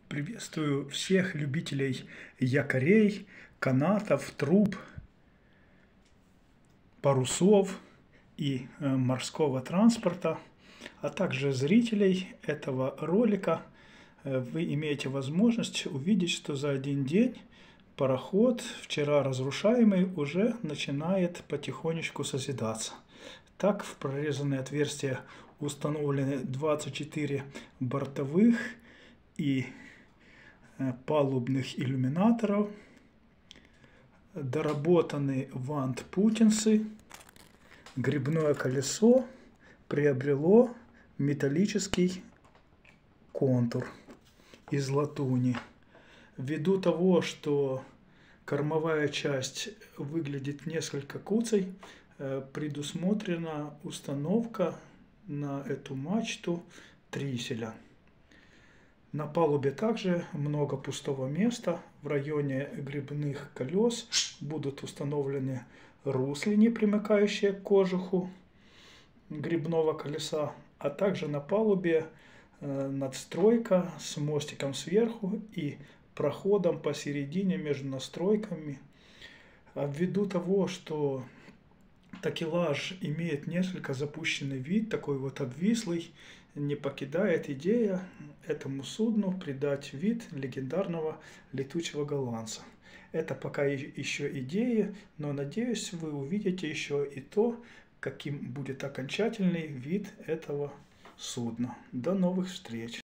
Приветствую всех любителей якорей, канатов, труб, парусов и морского транспорта, а также зрителей этого ролика. Вы имеете возможность увидеть, что за один день пароход, вчера разрушаемый, уже начинает потихонечку созидаться. Так, в прорезанные отверстия установлены 24 бортовых и палубных иллюминаторов, доработаны вант-путинсы, гребное колесо приобрело металлический контур из латуни. Ввиду того, что кормовая часть выглядит несколько куцей, предусмотрена установка на эту мачту триселя. На палубе также много пустого места. В районе гребных колес будут установлены руслини, примыкающие к кожуху гребного колеса, а также на палубе надстройка с мостиком сверху и проходом посередине между настройками. Ввиду того, что такелаж имеет несколько запущенный вид, такой вот обвислый, не покидает идея этому судну придать вид легендарного летучего голландца. Это пока еще идея, но надеюсь, вы увидите еще и то, каким будет окончательный вид этого судна. До новых встреч!